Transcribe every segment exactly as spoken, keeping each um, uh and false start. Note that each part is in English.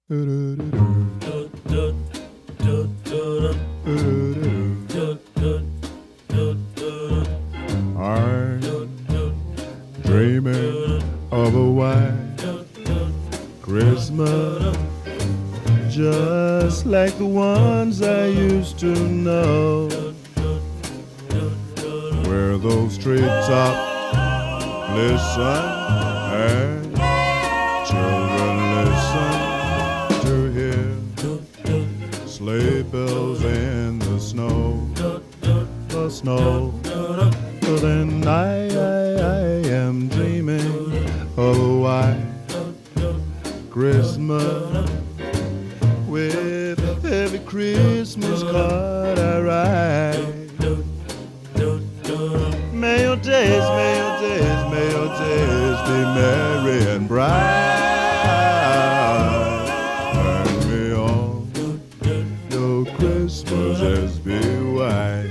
I'm dreaming of a white Christmas, just like the ones I used to know, where those treetops listen and children listen to hear sleigh bells in the snow, the snow. So then I, I, I am dreaming of a white Christmas, with every Christmas card I write. May your days, may your days, may your days be merry and bright, and may all your Christmases be white.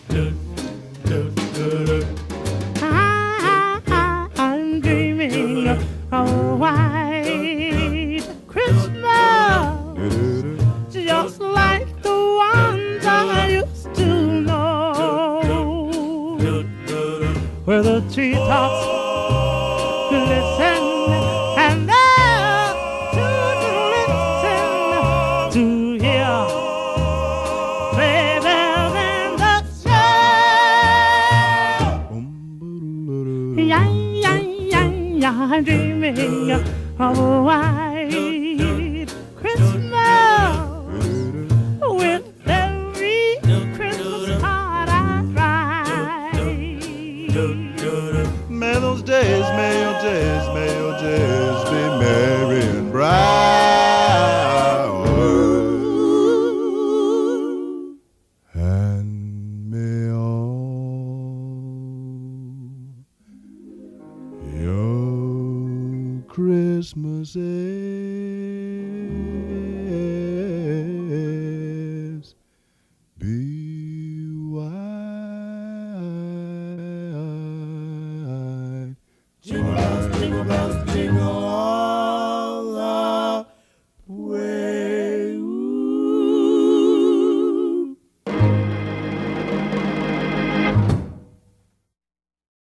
I'm dreaming of a white Christmas, just like the ones I used to know, where the treetops listen and the children listen to hear sleigh bells in the snow. Yeah, yeah, yeah, yeah, I'm dreaming of a white Christmas, with every Christmas card I write. May those days, may your days, may your days be merry and bright, and may all your Christmases be